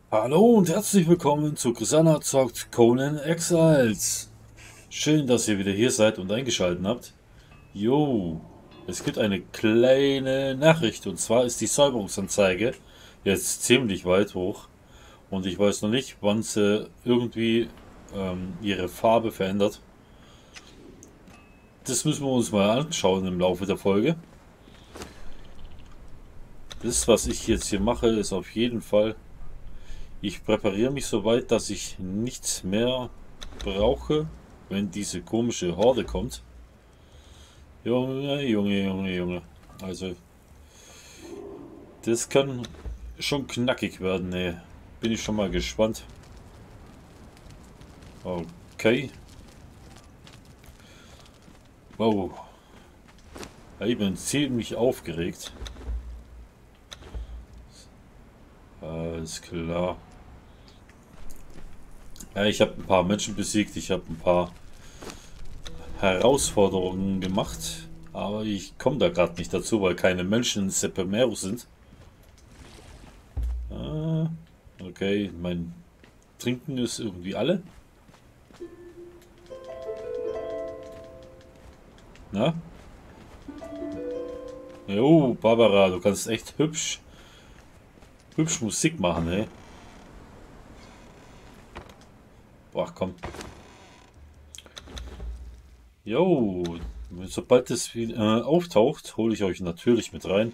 Hallo und herzlich willkommen zu Chrisana zockt Conan Exiles. Schön, dass ihr wieder hier seid und eingeschaltet habt. Jo, es gibt eine kleine Nachricht und zwar ist die Säuberungsanzeige jetzt ziemlich weit hoch und ich weiß noch nicht, wann sie irgendwie ihre Farbe verändert. Das müssen wir uns mal anschauen im Laufe der Folge. Das, was ich jetzt hier mache, ist auf jeden Fall, ich präpariere mich so weit, dass ich nichts mehr brauche, wenn diese komische Horde kommt. Junge, Junge, Junge, Junge. Also, das kann schon knackig werden, ey. Bin ich schon mal gespannt. Okay. Wow. Ich bin ziemlich aufgeregt. Alles klar. Ja, ich habe ein paar Menschen besiegt. Ich habe ein paar Herausforderungen gemacht. Aber ich komme da gerade nicht dazu, weil keine Menschen in Sepulmero sind. Okay, mein Trinken ist irgendwie alle. Na? Jo, Barbara, du kannst echt hübsch Musik machen, ey. Boah, komm. Jo, sobald es auftaucht, hole ich euch natürlich mit rein.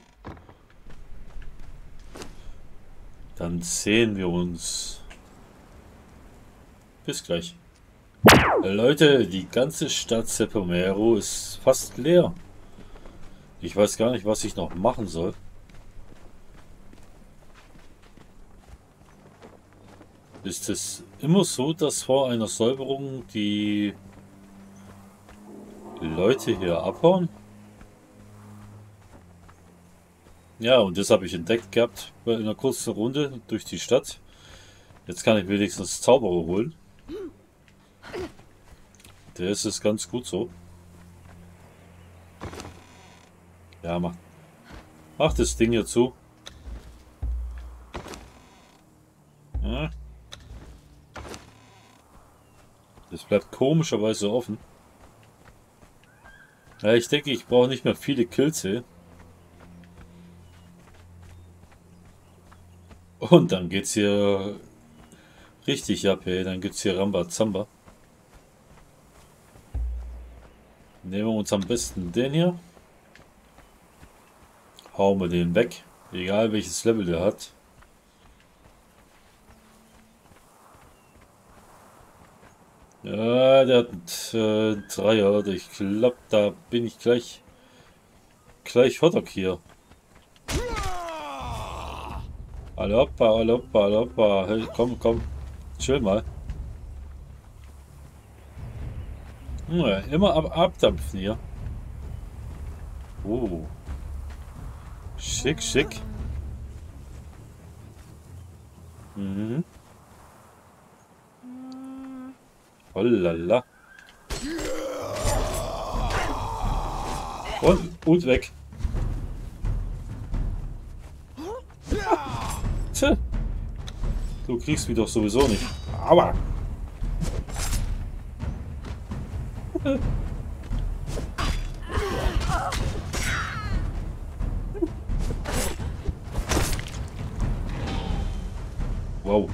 Dann sehen wir uns. Bis gleich. Leute, die ganze Stadt Sepulmero ist fast leer. Ich weiß gar nicht, was ich noch machen soll. Ist es immer so, dass vor einer Säuberung die Leute hier abhauen? Ja, und das habe ich entdeckt gehabt bei einer kurzen Runde durch die Stadt. Jetzt kann ich wenigstens Zauberer holen. Das ist ganz gut so. Ja, mach das Ding hier zu. Ja. Das bleibt komischerweise offen. Ja, ich denke, ich brauche nicht mehr viele Kills hier. Und dann geht's hier richtig ab, hey. Dann gibt's hier Rambazamba. Nehmen wir uns am besten den hier. Hauen wir den weg. Egal welches Level der hat. Ja, der hat einen Dreier. Ich glaube, da bin ich gleich Hotdog hier. Aloppa, aloppa, aloppa. Hey, komm, komm. Chill mal. Ja, immer abdampfen hier. Oh. Schick, schick. Mhm. Hollala. Und weg. Tja, du kriegst mich doch sowieso nicht. Aua. Wow.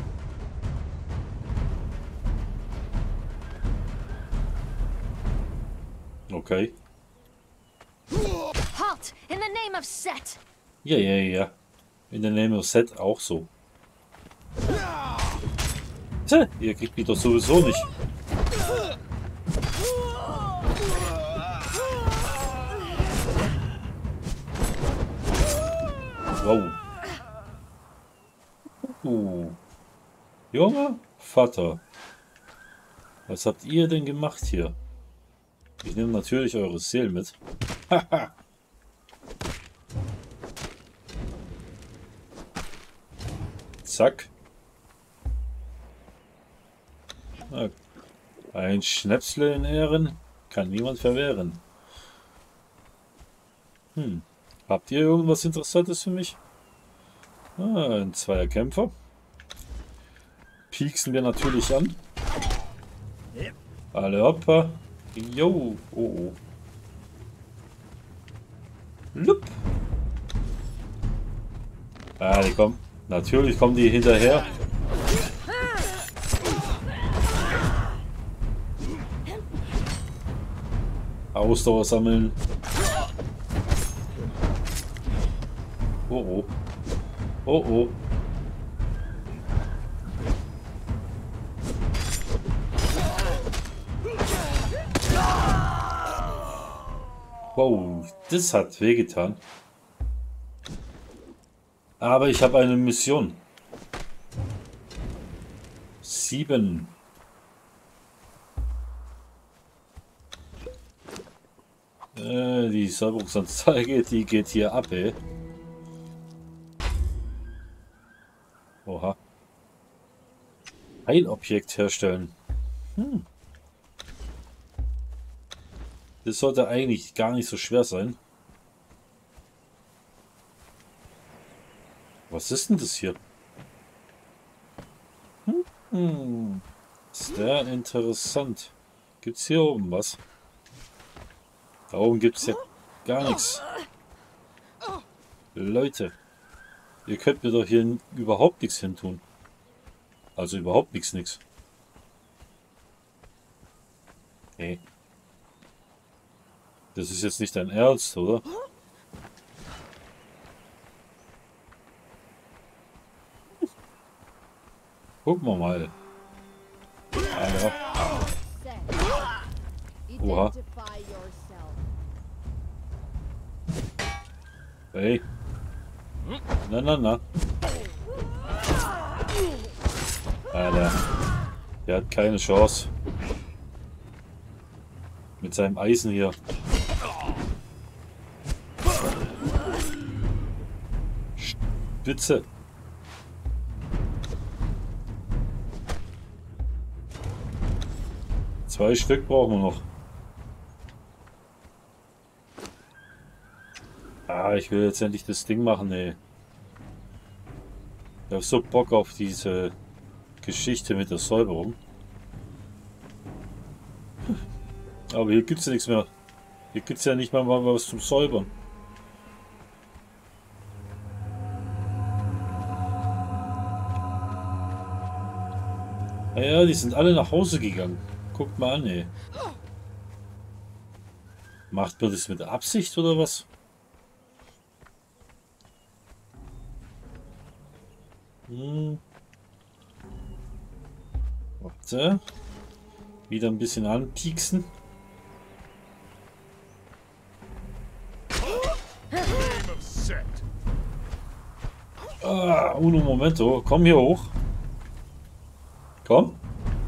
Okay. Halt! In the name of Set! Ja, ja, ja. In der Name of Set auch so. Tja, ihr kriegt mich doch sowieso nicht. Wow. Junge Vater. Was habt ihr denn gemacht hier? Ich nehme natürlich eure Seelen mit. Haha. Zack. Na, ein Schnäpsle in Ehren kann niemand verwehren. Habt ihr irgendwas Interessantes für mich? Ein Zweierkämpfer. pieksen wir natürlich an. Alle hoppa. Jo. Oh, oh. Lup. Ah, die kommen. Natürlich kommen die hinterher. Ausdauer sammeln. Oh oh. Oh oh. Wow, das hat wehgetan. Aber ich habe eine Mission. 7. Die Säuberungsanzeige, die geht hier ab, ey. Oha. Heilobjekt herstellen. Das sollte eigentlich gar nicht so schwer sein. Was ist denn das hier? Sehr interessant. Gibt's hier oben was? Da oben gibt's ja gar nichts. Leute, ihr könnt mir doch hier überhaupt nichts hin tun. Also überhaupt nichts. Nee. Das ist jetzt nicht dein Ernst, oder? Gucken wir mal. Alter. Oha. Hey. Na. Alter. Der hat keine Chance. Mit seinem Eisen hier. Spitze. Zwei Stück brauchen wir noch. Ah, ich will jetzt endlich das Ding machen, ey. Ich habe so Bock auf diese Geschichte mit der Säuberung. Aber hier gibt es ja nichts mehr. Hier gibt es ja nicht mal was zum Säubern. Naja, die sind alle nach Hause gegangen. Guckt mal an, ey. Macht man das mit Absicht oder was? Warte. Wieder ein bisschen anpieksen. Ah, uno momento. Komm hier hoch. Komm.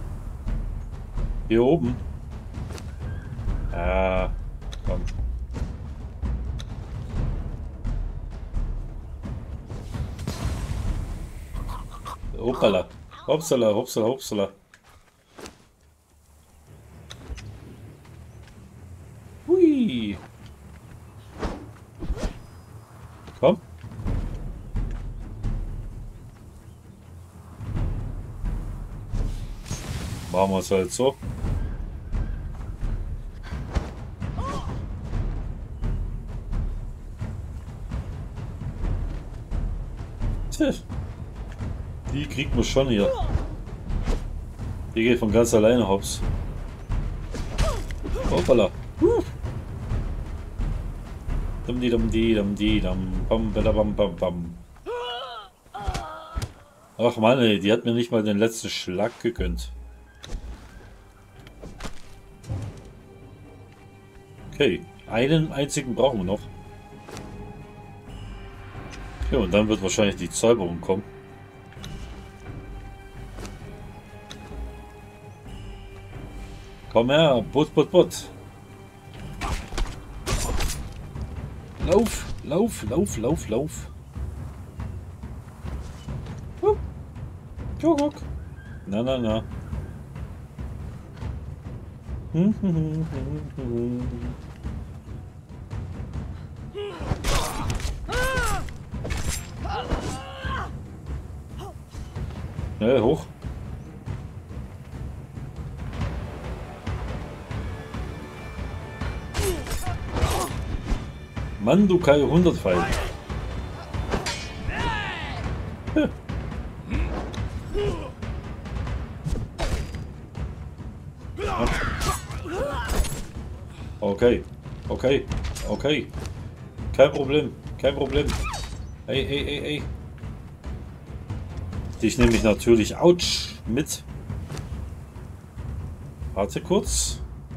Hier oben. Ah, komm. Hoppala. Hopsala, hopsala, hopsala. Hui. Komm. Machen wir es halt so. Die kriegt man schon hier. Die geht von ganz alleine hops. Hoppala. Ach Mann, ey, die hat mir nicht mal den letzten Schlag gegönnt. Okay, einen einzigen brauchen wir noch. Ja, und dann wird wahrscheinlich die Säuberung kommen. Komm her, Butt. Lauf. Guck. Na. Schnell hoch. Mandukai 100 Pfeil. Okay, okay, okay. Kein Problem, kein Problem. Ey, ey, ey, ey. Dich nehme ich natürlich, ouch, mit. Warte kurz.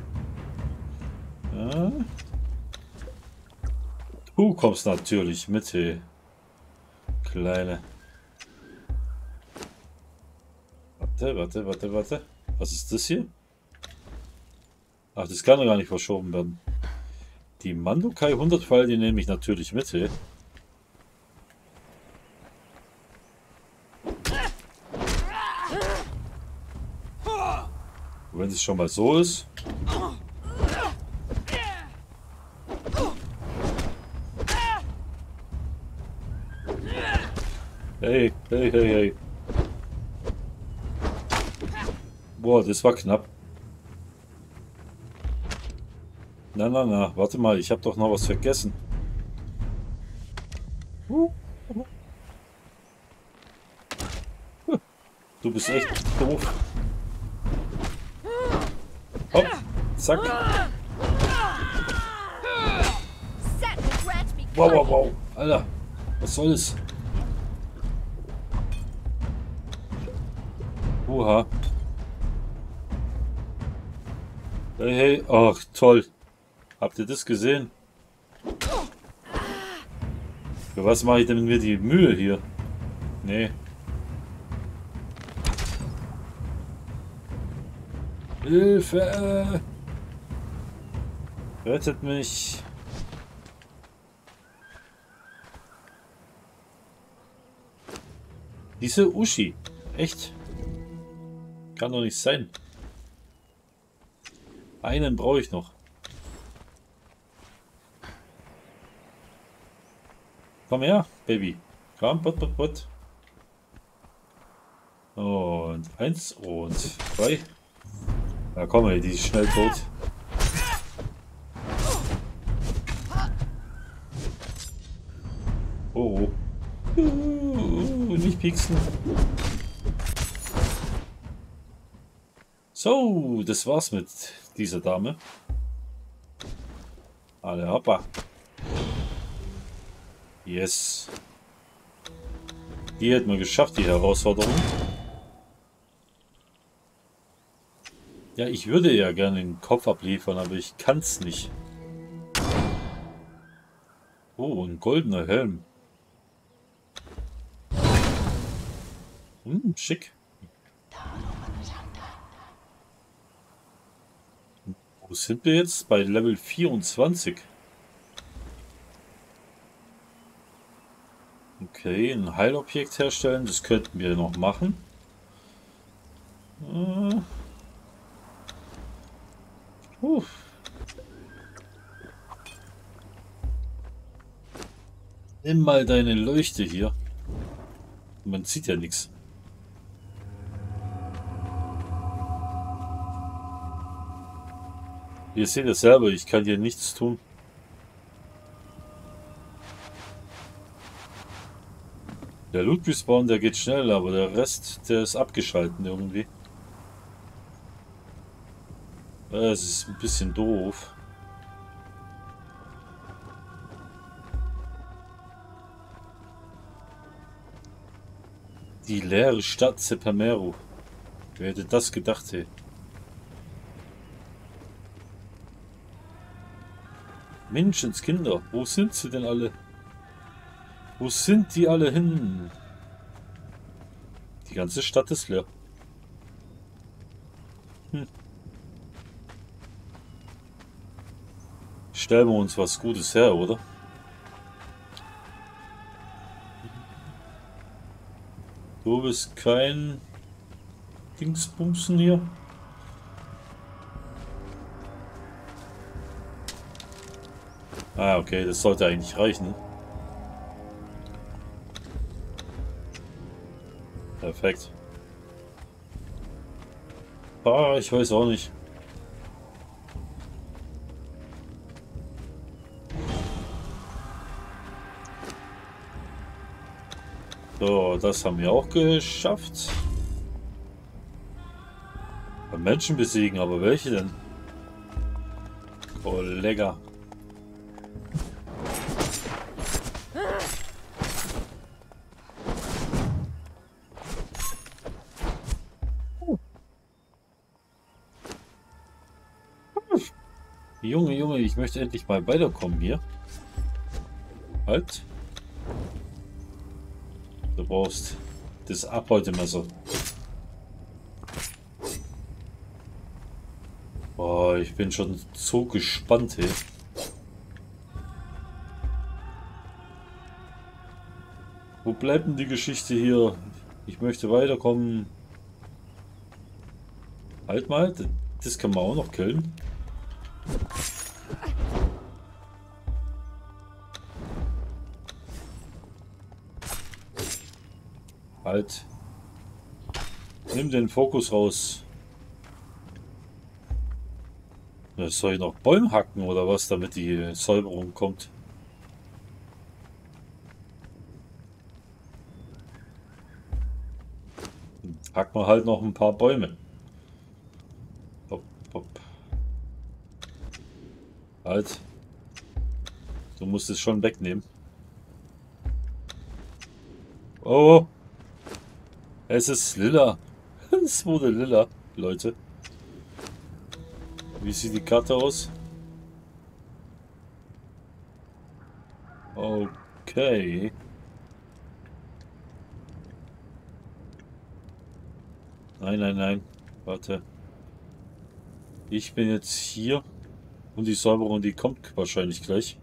Ja. Du kommst natürlich mit, hey. Kleine. Warte, warte, warte, warte. Was ist das hier? Ach, das kann doch gar nicht verschoben werden. Die Mandukai 100 Pfeil, die nehme ich natürlich mit, hey. Wenn es schon mal so ist. Hey, hey, hey, hey. Boah, das war knapp. Na, na, na, warte mal, ich habe doch noch was vergessen. Du bist echt doof. Hopp, zack. Wow, wow, wow. Alter, was soll das? Oha. Hey, hey. Ach, toll. Habt ihr das gesehen? Für was mache ich denn mir die Mühe hier? Nee. Hilfe! Rettet mich! Diese Uschi. Echt? Kann doch nicht sein. Einen brauche ich noch. Komm her, Baby. Komm, put. Und 1 und 2. Na komm, ey, die ist schnell tot. Oh. Nicht pieksen. So, das war's mit dieser Dame. Alle hoppa. Yes. Die hätten wir geschafft, die Herausforderung. Ja, ich würde ja gerne den Kopf abliefern, aber ich kann's nicht. Oh, ein goldener Helm. Schick. Wo sind wir jetzt? Bei Level 24. Okay, ein Heilobjekt herstellen, das könnten wir noch machen. Nimm mal deine Leuchte hier. Man sieht ja nichts. Ihr seht es selber, ich kann hier nichts tun. Der Loot Respawn, der geht schnell, aber der Rest, der ist abgeschalten irgendwie. Das ist ein bisschen doof. Die leere Stadt Sepameru. Wer hätte das gedacht, hey? Menschenskinder, wo sind sie denn alle? Wo sind die alle hin? Die ganze Stadt ist leer. Stellen wir uns was Gutes her, oder? Du bist kein Dingsbumsen hier. Ah, okay, das sollte eigentlich reichen. Perfekt. Ah, ich weiß auch nicht. So, das haben wir auch geschafft. Menschen besiegen, aber welche denn? Oh, lecker. Junge, Junge, ich möchte endlich mal weiterkommen hier. Halt. Du brauchst das Abhäutemesser. Boah, ich bin schon so gespannt, hey. Wo bleibt denn die Geschichte hier? Ich möchte weiterkommen. Halt mal, das kann man auch noch killen. Halt. Nimm den Fokus raus. Soll ich noch Bäume hacken oder was, damit die Säuberung kommt? Hacken wir halt noch ein paar Bäume. Hopp, hopp. Halt. Du musst es schon wegnehmen. Oh. Es ist lila. Es wurde lila, Leute. Wie sieht die Karte aus? Okay. Nein, nein, nein. Warte. Ich bin jetzt hier. Und die Säuberung, die kommt wahrscheinlich gleich.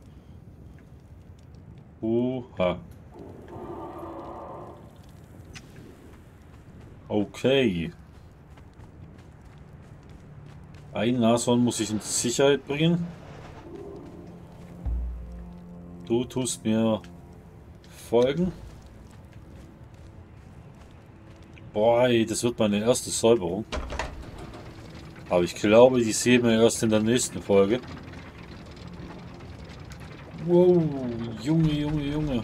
Oha. Okay. Ein Nashorn muss ich in Sicherheit bringen. Du tust mir folgen. Boah, ey, das wird meine erste Säuberung. Aber ich glaube, die sehen wir erst in der nächsten Folge. Wow, Junge, Junge, Junge.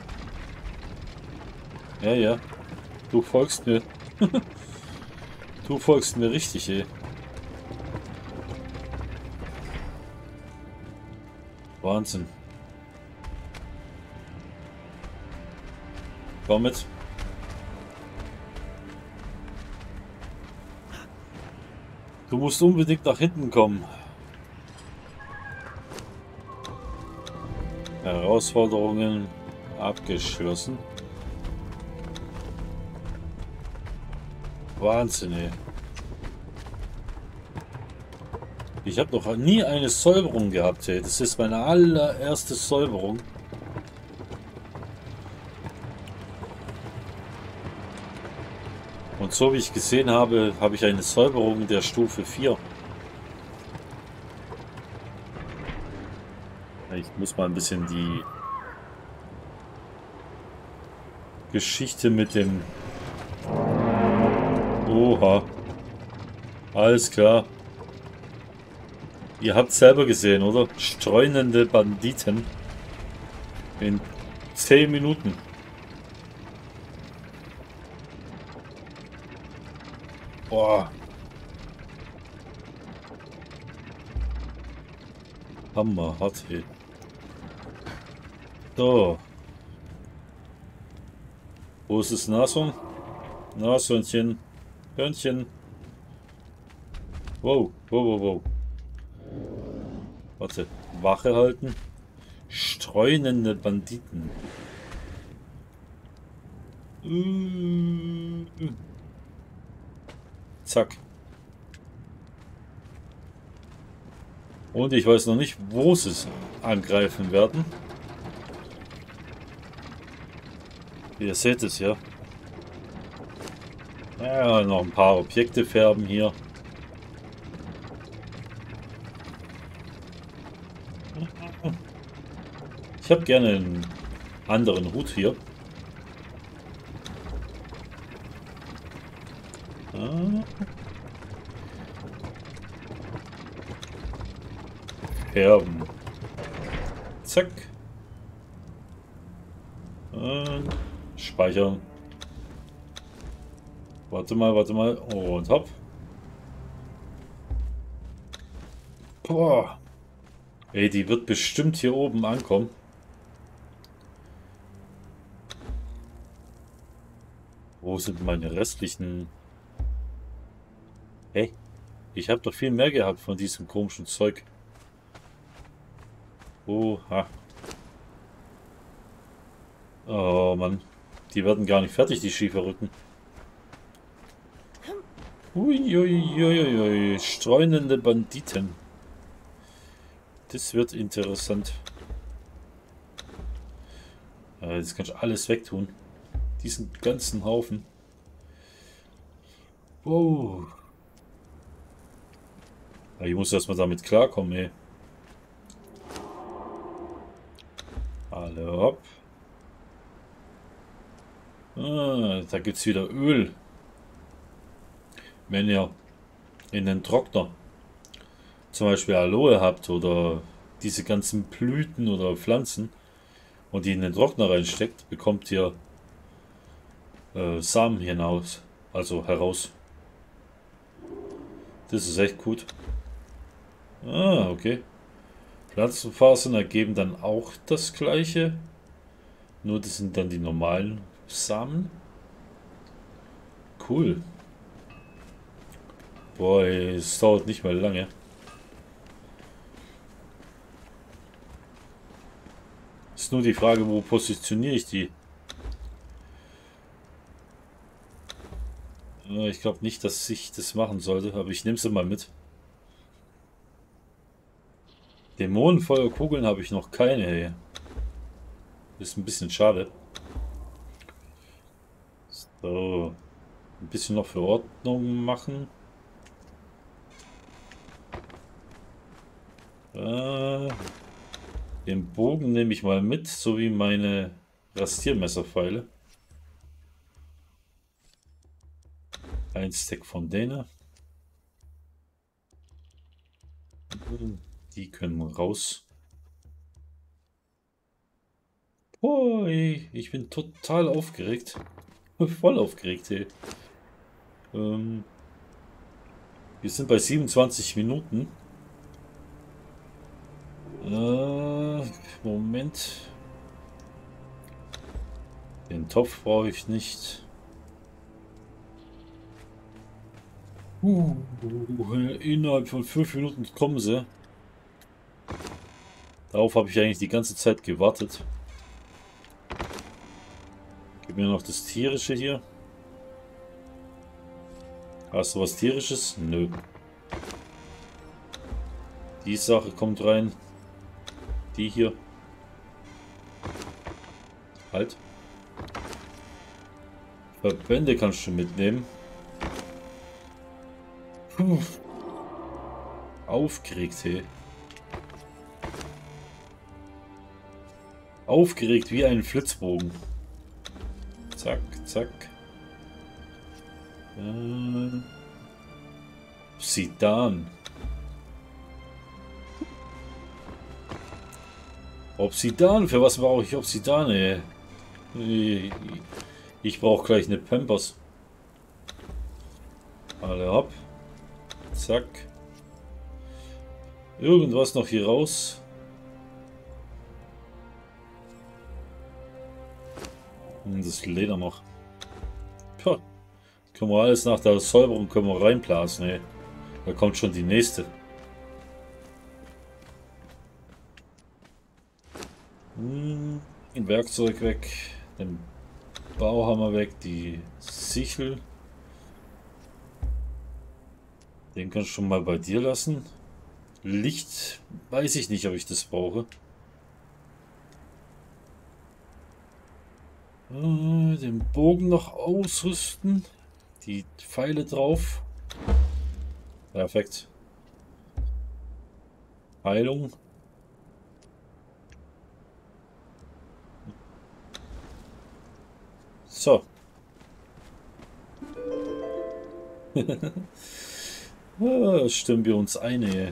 Ja, ja. Du folgst mir. Du folgst mir richtig, ey. Wahnsinn. Komm mit. Du musst unbedingt nach hinten kommen. Herausforderungen abgeschlossen. Wahnsinn, ey. Ich habe noch nie eine Säuberung gehabt, ey. Das ist meine allererste Säuberung. Und so wie ich gesehen habe, habe ich eine Säuberung der Stufe 4. Ich muss mal ein bisschen die Geschichte mit dem... Oha. Alles klar. Ihr habt selber gesehen, oder? Streunende Banditen. In 10 Minuten. Boah. Hammer, hart hier. So. Wo ist das Nashorn? Nashörnchen. Hörnchen. Wow, wow, wow, wow. Warte. Wache halten. Streunende Banditen. Zack. Und ich weiß noch nicht, wo sie es angreifen werden. Ihr seht es ja. Ja, noch ein paar Objekte färben hier. Ich habe gerne einen anderen Hut hier. Färben. Zack. Und speichern. Warte mal, warte mal. Und hopp. Boah. Ey, die wird bestimmt hier oben ankommen. Wo sind meine restlichen... Hey, ich habe doch viel mehr gehabt von diesem komischen Zeug. Oha. Oh Mann. Die werden gar nicht fertig, die Schieferrücken. Uiuiuiui. Streunende Banditen. Das wird interessant. Jetzt kann ich alles wegtun. Diesen ganzen Haufen. Wow. Ich muss erstmal damit klarkommen, ey. Alle hopp. Da gibt es wieder Öl. Wenn ihr in den Trockner zum Beispiel Aloe habt oder diese ganzen Blüten oder Pflanzen und die in den Trockner reinsteckt, bekommt ihr Samen hinaus, also heraus. Das ist echt gut. Ah, okay. Pflanzenfasern ergeben dann auch das gleiche. Nur das sind dann die normalen Samen. Cool. Boah, es dauert nicht mal lange. Ist nur die Frage, wo positioniere ich die? Ich glaube nicht, dass ich das machen sollte, aber ich nehme sie mal mit. Dämonenfeuerkugeln habe ich noch keine. Ey. Ist ein bisschen schade. So. Ein bisschen noch für Ordnung machen. Den Bogen nehme ich mal mit, sowie meine Rastiermesserpfeile. Ein Stack von denen. Die können raus. Oh, ey, ich bin total aufgeregt. Voll aufgeregt, ey. Wir sind bei 27 Minuten. Moment. Den Topf brauche ich nicht. Innerhalb von 5 Minuten kommen sie. Darauf habe ich eigentlich die ganze Zeit gewartet. Gib mir noch das Tierische hier. Hast du was Tierisches? Nö. Die Sache kommt rein. Die hier. Halt. Verbände kannst du mitnehmen. Puh. Aufgeregt, hey. Aufgeregt wie ein Flitzbogen. Zack, zack. Obsidian. Obsidian? Für was brauche ich Obsidian, ey? Ich brauche gleich eine Pampers. Alle hopp. Zack. Irgendwas noch hier raus. Das Leder noch. Puh. Können wir alles nach der Säuberung können wir reinblasen, ey. Da kommt schon die nächste. Ein Werkzeug weg. Den Bauhammer weg. Die Sichel. Den kannst du schon mal bei dir lassen. Licht weiß ich nicht, ob ich das brauche. Den Bogen noch ausrüsten. Die Pfeile drauf. Perfekt. Heilung. So. Stimmen wir uns ein, ey.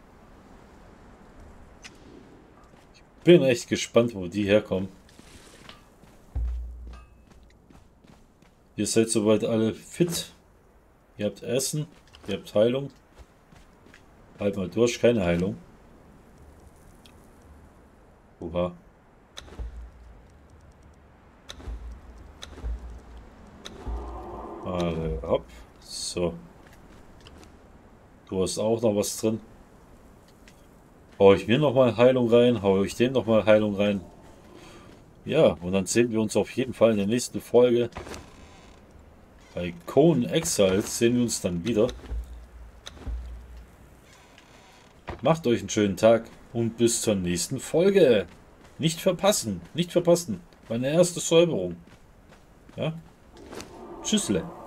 Ich bin echt gespannt, wo die herkommen. Ihr seid soweit alle fit. Ihr habt Essen, ihr habt Heilung. Halt mal durch, keine Heilung. Oha. Alle hopp. So. Du hast auch noch was drin. Hau ich mir nochmal Heilung rein, hau ich dem nochmal Heilung rein. Ja, und dann sehen wir uns auf jeden Fall in der nächsten Folge. Bei Conan Exiles sehen wir uns dann wieder. Macht euch einen schönen Tag und bis zur nächsten Folge. Nicht verpassen, nicht verpassen. Meine erste Säuberung. Ja? Tschüssle.